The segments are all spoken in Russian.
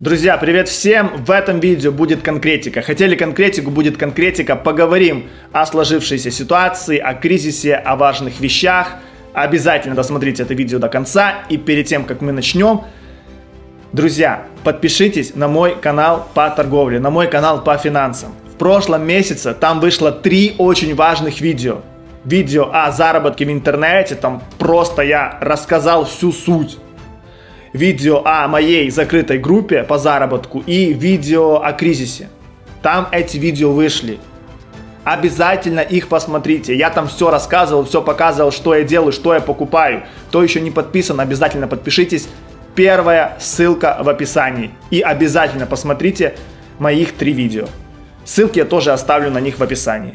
Друзья, привет всем! В этом видео будет конкретика. Хотели конкретику, будет конкретика. Поговорим о сложившейся ситуации, о кризисе, о важных вещах. Обязательно досмотрите это видео до конца. И перед тем, как мы начнем, друзья, подпишитесь на мой канал по торговле, на мой канал по финансам. В прошлом месяце там вышло 3 очень важных видео. Видео о заработке в интернете, там просто я рассказал всю суть. Видео о моей закрытой группе по заработку и видео о кризисе. Там эти видео вышли. Обязательно их посмотрите. Я там все рассказывал, все показывал, что я делаю, что я покупаю. Кто еще не подписан, обязательно подпишитесь. Первая ссылка в описании. И обязательно посмотрите моих 3 видео. Ссылки я тоже оставлю на них в описании.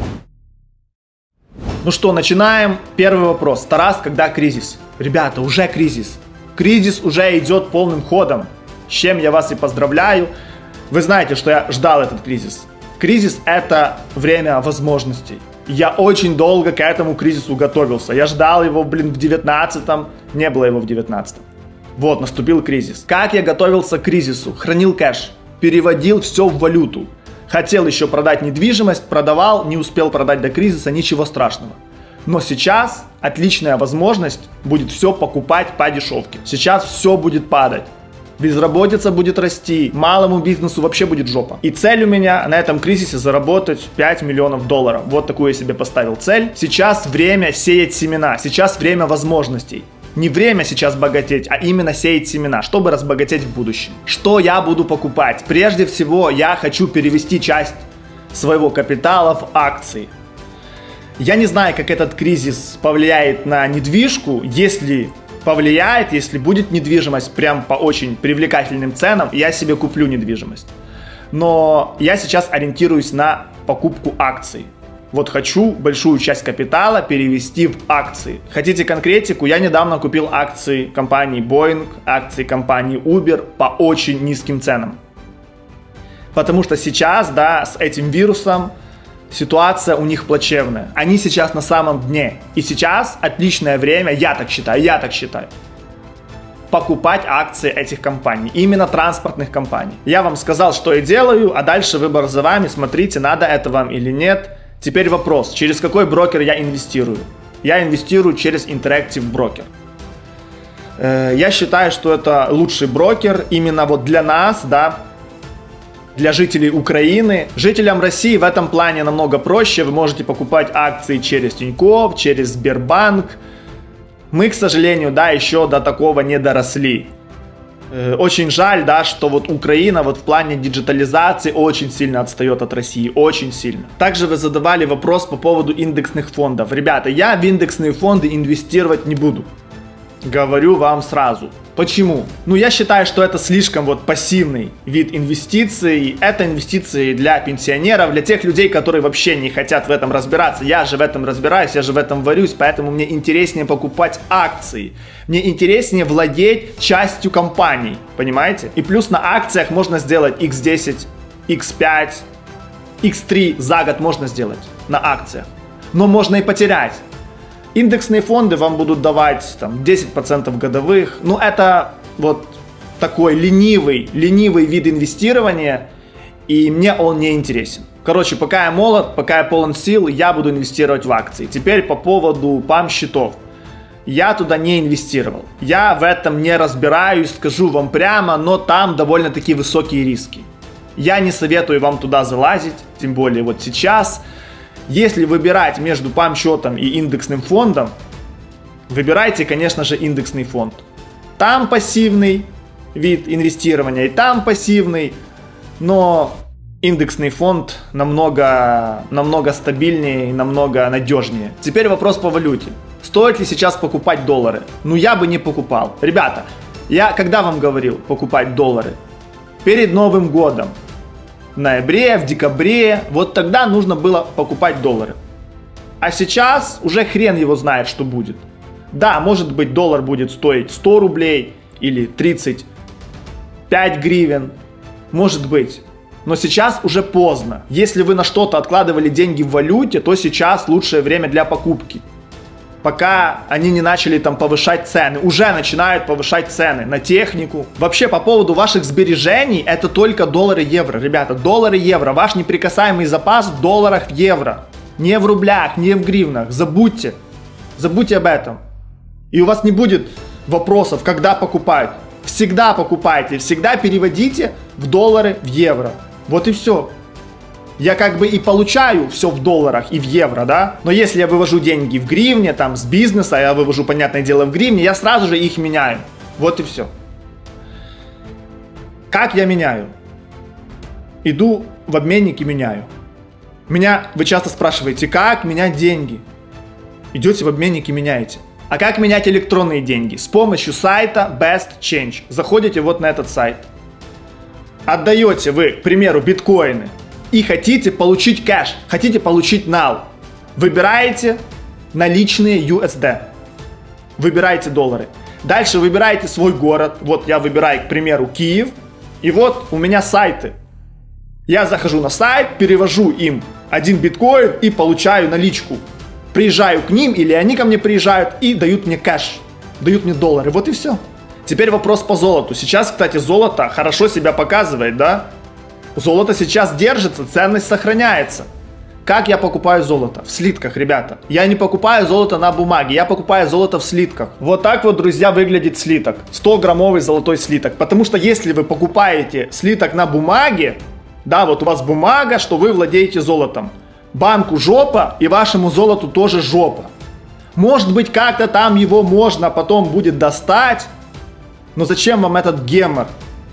Ну что, начинаем. Первый вопрос. Тарас, когда кризис? Ребята, уже кризис. Кризис уже идет полным ходом, с чем я вас и поздравляю. Вы знаете, что я ждал этот кризис. Кризис – это время возможностей. Я очень долго к этому кризису готовился. Я ждал его, в 19-м, не было его в 19-м. Вот, наступил кризис. Как я готовился к кризису? Хранил кэш, переводил все в валюту. Хотел еще продать недвижимость, продавал, не успел продать до кризиса, ничего страшного. Но сейчас отличная возможность будет все покупать по дешевке. Сейчас все будет падать. Безработица будет расти, малому бизнесу вообще будет жопа. И цель у меня на этом кризисе заработать $5 миллионов. Вот такую я себе поставил цель. Сейчас время сеять семена, сейчас время возможностей. Не время сейчас богатеть, а именно сеять семена, чтобы разбогатеть в будущем. Что я буду покупать? Прежде всего, я хочу перевести часть своего капитала в акции. Я не знаю, как этот кризис повлияет на недвижку. Если повлияет, если будет недвижимость прям по очень привлекательным ценам, я себе куплю недвижимость. Но я сейчас ориентируюсь на покупку акций. Вот хочу большую часть капитала перевести в акции. Хотите конкретику? Я недавно купил акции компании Boeing, акции компании Uber по очень низким ценам. Потому что сейчас, да, с этим вирусом ситуация у них плачевная. Они сейчас на самом дне. И сейчас отличное время, я так считаю, покупать акции этих компаний. Именно транспортных компаний. Я вам сказал, что я делаю, а дальше выбор за вами. Смотрите, надо это вам или нет. Теперь вопрос, через какой брокер я инвестирую? Я инвестирую через Interactive Broker. Я считаю, что это лучший брокер именно вот для нас, да, для жителей Украины. Жителям России в этом плане намного проще. Вы можете покупать акции через Тинькофф, через Сбербанк. Мы, к сожалению, да, еще до такого не доросли. Очень жаль, да, что вот Украина вот в плане диджитализации очень сильно отстает от России, очень сильно. Также вы задавали вопрос по поводу индексных фондов. Ребята, я в индексные фонды инвестировать не буду. Говорю вам сразу. Почему? Ну, я считаю, что это слишком вот пассивный вид инвестиций. Это инвестиции для пенсионеров, для тех людей, которые вообще не хотят в этом разбираться. Я же в этом разбираюсь, я же в этом варюсь, поэтому мне интереснее покупать акции. Мне интереснее владеть частью компаний, понимаете? И плюс на акциях можно сделать x10, x5, x3 за год можно сделать на акциях. Но можно и потерять. Индексные фонды вам будут давать там 10% годовых. Ну, это вот такой ленивый вид инвестирования, и мне он не интересен. Короче, пока я молод, пока я полон сил, я буду инвестировать в акции. Теперь по поводу ПАМ-счетов. Я туда не инвестировал. Я в этом не разбираюсь, скажу вам прямо, но там довольно-таки высокие риски. Я не советую вам туда залазить, тем более вот сейчас. Если выбирать между ПАМ-счетом и индексным фондом, выбирайте, конечно же, индексный фонд. Там пассивный вид инвестирования, и там пассивный, но индексный фонд намного стабильнее и намного надежнее. Теперь вопрос по валюте. Стоит ли сейчас покупать доллары? Ну, я бы не покупал. Ребята, я когда вам говорил покупать доллары? Перед Новым годом. В ноябре, в декабре, вот тогда нужно было покупать доллары. А сейчас уже хрен его знает, что будет. Да, может быть, доллар будет стоить 100 рублей или 35 гривен, может быть. Но сейчас уже поздно. Если вы на что-то откладывали деньги в валюте, то сейчас лучшее время для покупки. пока они не начали там повышать цены. Уже начинают повышать цены на технику. Вообще, по поводу ваших сбережений, это только доллары, евро. Ребята, доллары, евро. Ваш неприкасаемый запас в долларах, в евро. Не в рублях, не в гривнах. Забудьте. Забудьте об этом. И у вас не будет вопросов, когда покупать. Всегда покупайте, всегда переводите в доллары, в евро. Вот и все. Я как бы и получаю все в долларах и в евро, да? Но если я вывожу деньги в гривне, там, с бизнеса, я вывожу, понятное дело, в гривне, я сразу же их меняю. Вот и все. Как я меняю? Иду в обменник и меняю. Вы часто спрашиваете, как менять деньги? Идете в обменник и меняете. А как менять электронные деньги? С помощью сайта Best Change. Заходите вот на этот сайт. Отдаете вы, к примеру, биткоины. И хотите получить кэш, хотите получить нал. Выбираете наличные USD. Выбираете доллары. Дальше выбираете свой город. Вот я выбираю, к примеру, Киев. И вот у меня сайты. Я захожу на сайт, перевожу им 1 биткоин и получаю наличку. Приезжаю к ним, или они ко мне приезжают и дают мне кэш, дают мне доллары. Вот и все. Теперь вопрос по золоту. Сейчас, кстати, золото хорошо себя показывает, да? Золото сейчас держится, ценность сохраняется. Как я покупаю золото? В слитках, ребята. Я не покупаю золото на бумаге, я покупаю золото в слитках. Вот так вот, друзья, выглядит слиток. 100-граммовый золотой слиток. Потому что если вы покупаете слиток на бумаге, да, вот у вас бумага, что вы владеете золотом. Банку жопа, и вашему золоту тоже жопа. Может быть, как-то там его можно потом будет достать, но зачем вам этот гемор?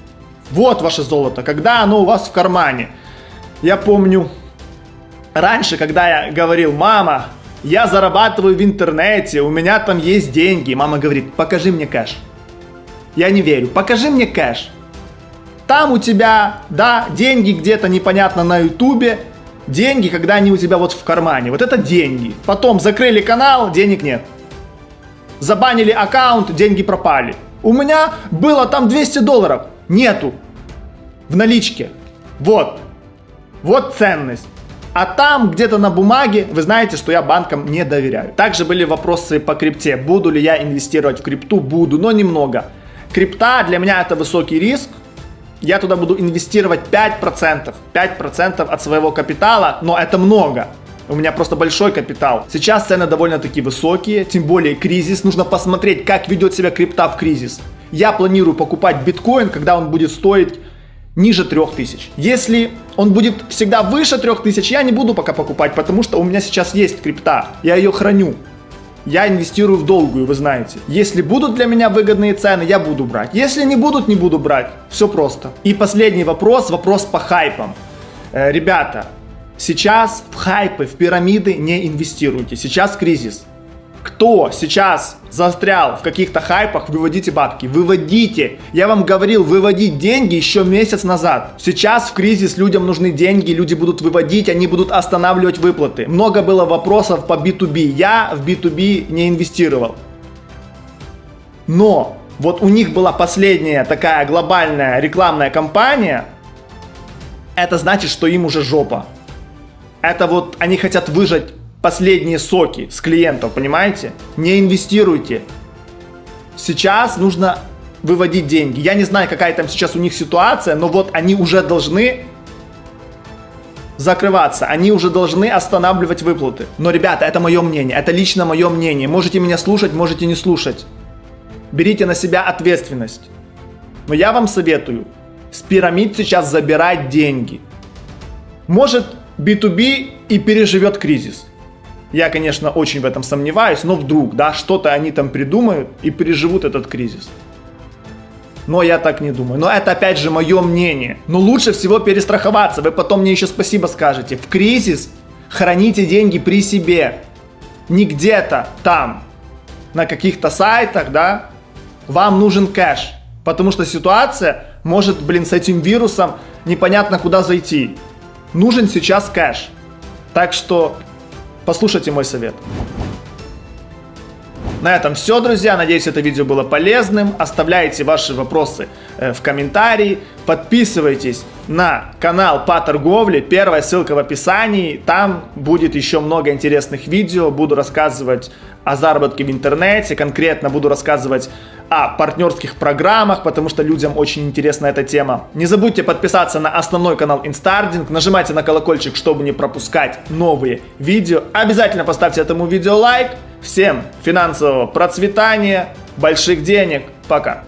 Вот ваше золото, когда оно у вас в кармане. Я помню, раньше, когда я говорил, мама, я зарабатываю в интернете, у меня там есть деньги. Мама говорит, покажи мне кэш. Я не верю, покажи мне кэш. Там у тебя, да, деньги где-то непонятно на ютубе. Деньги, когда они у тебя вот в кармане. Вот это деньги. Потом закрыли канал, денег нет. Забанили аккаунт, деньги пропали. У меня было там 200 долларов. Нету. В наличке. Вот. Вот ценность. А там где-то на бумаге, вы знаете, что я банкам не доверяю. Также были вопросы по крипте. Буду ли я инвестировать в крипту? Буду, но немного. Крипта для меня это высокий риск. Я туда буду инвестировать 5%. 5% от своего капитала, но это много. У меня просто большой капитал. Сейчас цены довольно-таки высокие, тем более кризис. Нужно посмотреть, как ведет себя крипта в кризис. Я планирую покупать биткоин, когда он будет стоить ниже 3000. Если он будет всегда выше 3000, я не буду пока покупать, потому что у меня сейчас есть крипта. Я ее храню. Я инвестирую в долгую, вы знаете. Если будут для меня выгодные цены, я буду брать. Если не будут, не буду брать. Все просто. И последний вопрос, вопрос по хайпам. Ребята, сейчас в хайпы, в пирамиды не инвестируйте. Сейчас кризис. Кто сейчас застрял в каких-то хайпах, выводите бабки. Выводите. Я вам говорил, выводить деньги еще месяц назад. Сейчас в кризис людям нужны деньги, люди будут выводить, они будут останавливать выплаты. Много было вопросов по B2B. Я в B2B не инвестировал. Но вот у них была последняя такая глобальная рекламная кампания. Это значит, что им уже жопа. Это вот они хотят выжать последние соки с клиентов, понимаете? Не инвестируйте. Сейчас нужно выводить деньги. Я не знаю, какая там сейчас у них ситуация, но вот они уже должны закрываться. Они уже должны останавливать выплаты. Но, ребята, это мое мнение. Это лично мое мнение. Можете меня слушать, можете не слушать. Берите на себя ответственность. Но я вам советую с пирамид сейчас забирать деньги. Может, B2B и переживет кризис. Я, конечно, очень в этом сомневаюсь, но вдруг, да, что-то они там придумают и переживут этот кризис. Но я так не думаю. Но это, опять же, мое мнение. Но лучше всего перестраховаться. Вы потом мне еще спасибо скажете. В кризис храните деньги при себе. Не где-то там, на каких-то сайтах, да. Вам нужен кэш. Потому что ситуация может, с этим вирусом непонятно куда зайти. Нужен сейчас кэш. Так что послушайте мой совет. На этом все, друзья. Надеюсь, это видео было полезным. Оставляйте ваши вопросы в комментарии. Подписывайтесь на канал по торговле. Первая ссылка в описании. Там будет еще много интересных видео. Буду рассказывать о заработке в интернете. Конкретно буду рассказывать о партнерских программах, потому что людям очень интересна эта тема. Не забудьте подписаться на основной канал Инстардинг. Нажимайте на колокольчик, чтобы не пропускать новые видео. Обязательно поставьте этому видео лайк. Всем финансового процветания, больших денег. Пока.